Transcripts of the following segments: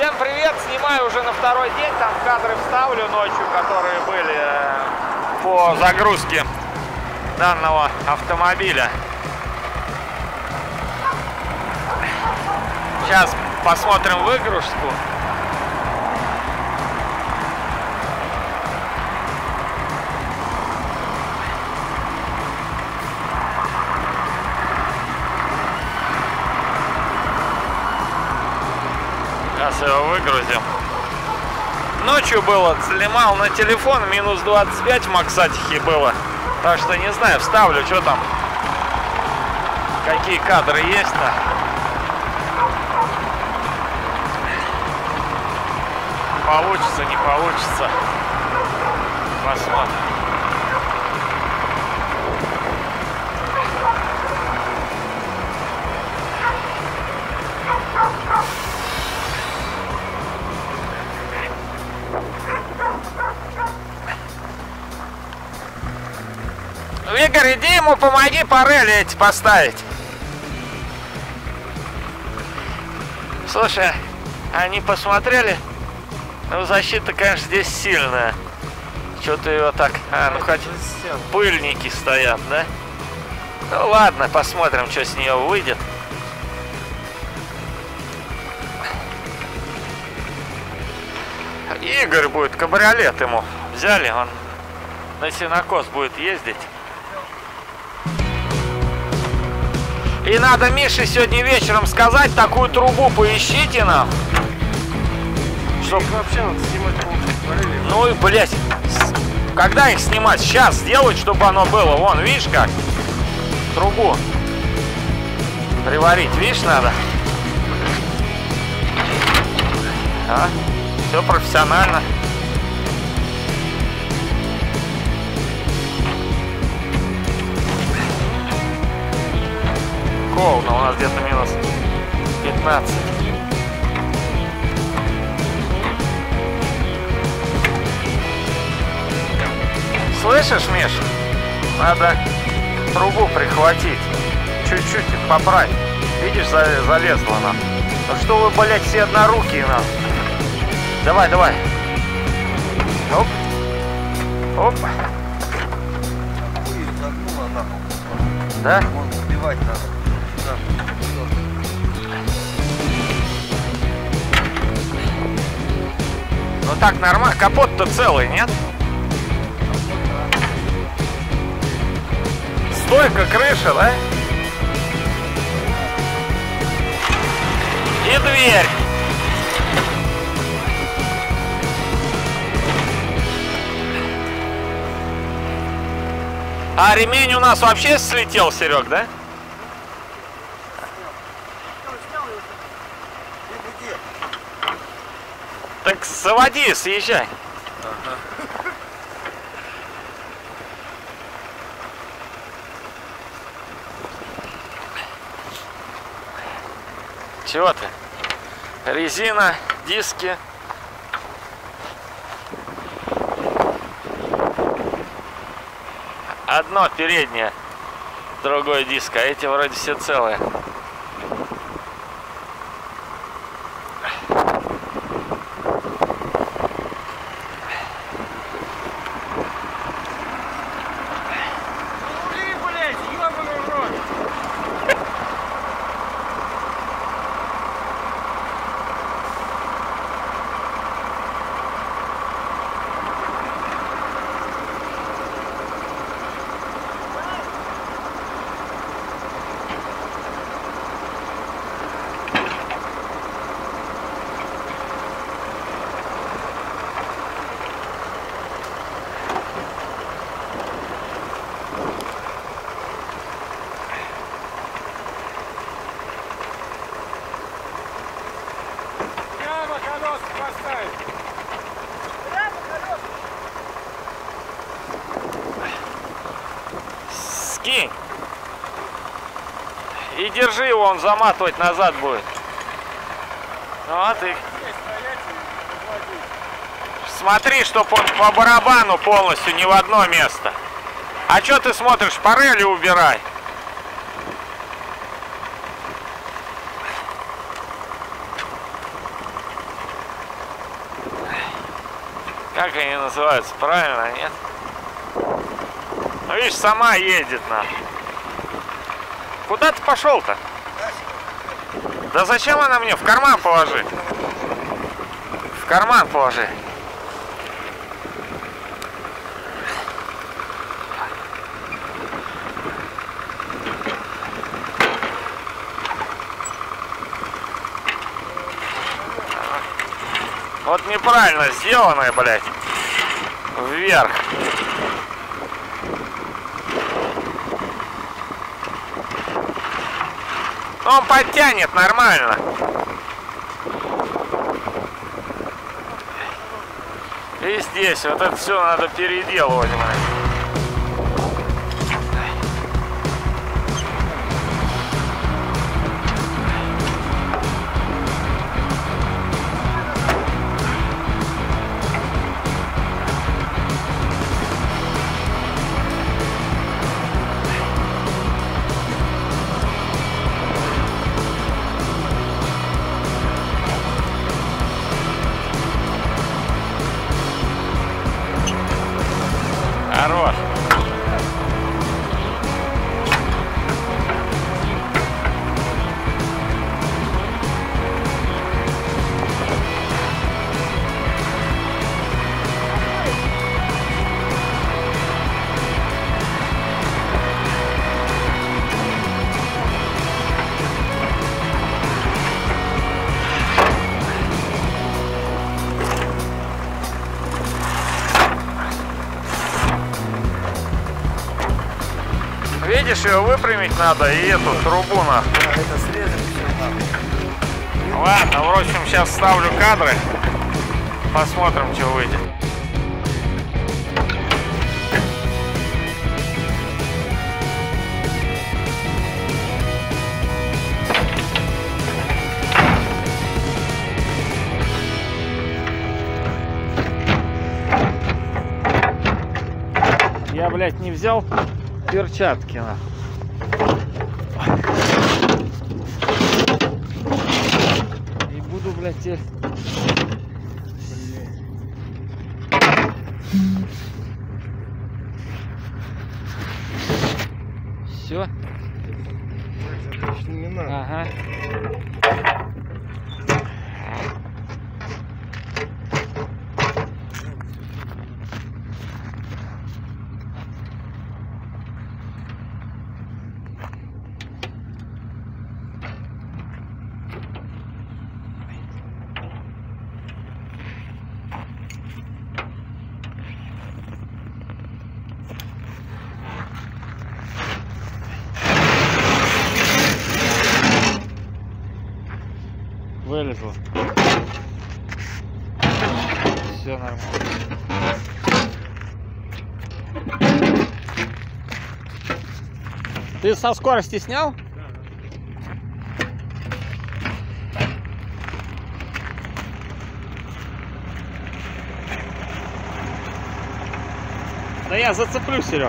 Всем привет! Снимаю уже на второй день, там кадры вставлю ночью, которые были по загрузке данного автомобиля. Сейчас посмотрим выгрузку. Сейчас его выгрузим. Ночью было, снимал на телефон, минус 25 в Максатихе было. Так что не знаю, вставлю, что там, какие кадры есть-то. Получится, не получится. Посмотрим. Игорь, иди ему помоги парели эти поставить. Слушай, они посмотрели? Ну, защита, конечно, здесь сильная. Что-то ее так... ну хоть пыльники стоят, да? Ну ладно, посмотрим, что с нее выйдет. Игорь будет, кабриолет ему взяли, он на сенокос будет ездить. И надо Мише сегодня вечером сказать, такую трубу поищите нам. Чтоб... вообще надо снимать параллели. Ну и, блядь, когда их снимать? Сейчас сделать, чтобы оно было. Вон, видишь как? Трубу приварить, видишь, надо. А? Все профессионально. Холодно, у нас где-то минус 15. Слышишь, Миш? Надо трубу прихватить. Чуть-чуть поправь. Видишь, залезла она. Ну что вы, блядь, все однорукие нам? Давай, давай. Оп. Оп. Да? Сбивать надо. Ну так нормально. Капот-то целый, нет? Стойка, крыша, да? И дверь. А ремень у нас вообще слетел, Серег, да? Так заводи, съезжай. Ага. Чего ты? Резина, диски. Одно переднее, другой диск, а эти вроде все целые. Скинь. И держи его, он заматывать назад будет. Ну а ты смотри, чтоб он по барабану полностью, не в одно место. А что ты смотришь, парели убирай. Как они называются? Правильно, нет? Ну, видишь, сама едет на. Куда ты пошел-то? Да зачем она мне? В карман положи. В карман положи. Вот неправильно сделанное, блядь. Вверх. Он подтянет нормально. И здесь вот это все надо переделывать. Хорош. Видишь, ее выпрямить надо и эту трубу на. Это срезать все надо. Ладно, в общем, сейчас ставлю кадры. Посмотрим, что выйдет. Я, блядь, не взял перчатки, на. И буду, блядь, теперь... Все. Не надо. Ага. Вылезло. Все нормально. Ты со скорости снял? Да я зацеплю, Серег.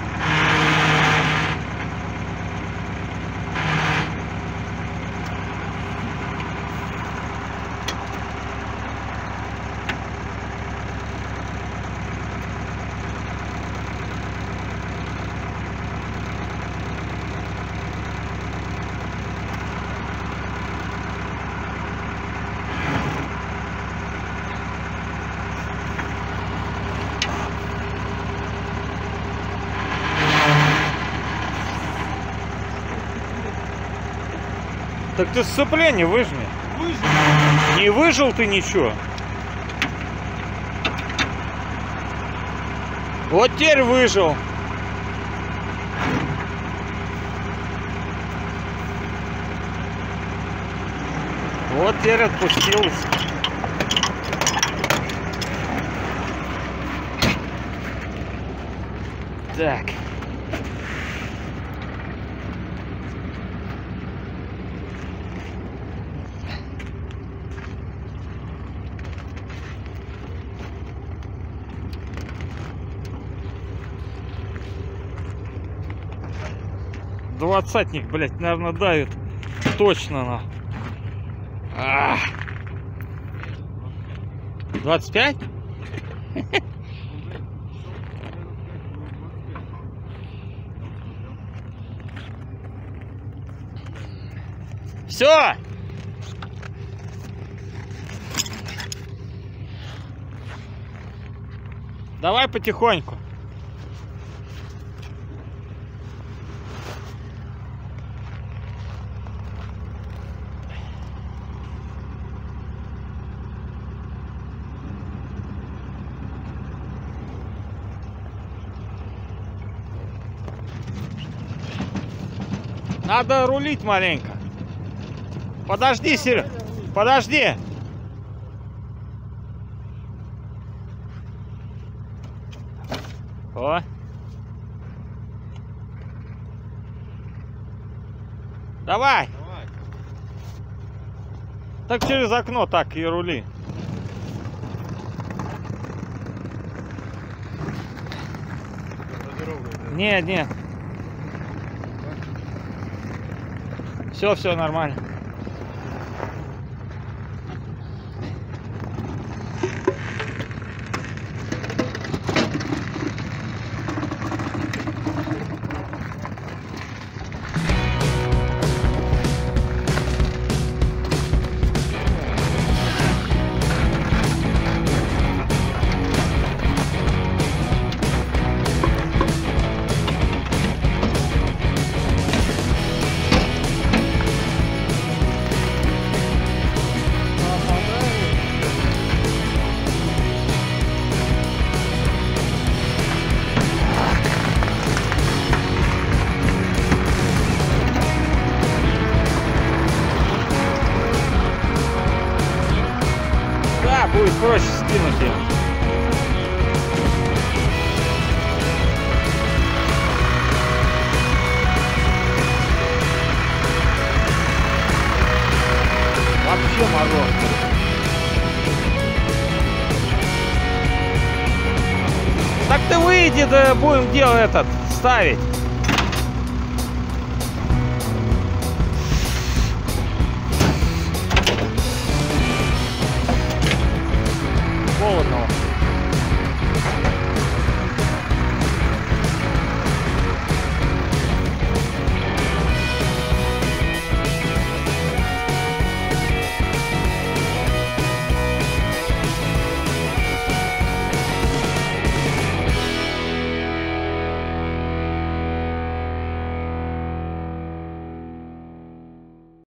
Так ты сцепление выжми. Не выжил ты ничего. Вот теперь выжил. Вот теперь отпустилось. Так. Двадцатник, блядь, наверное, давит. Точно на. 25? Все. Давай потихоньку. Надо рулить маленько. Подожди, Серег. Подожди. О. Давай. Так через окно так и рули. Нет, нет. Все нормально. Будет проще скинуть ее. Вообще мазок. Так ты выйди, да будем дело этот ставить.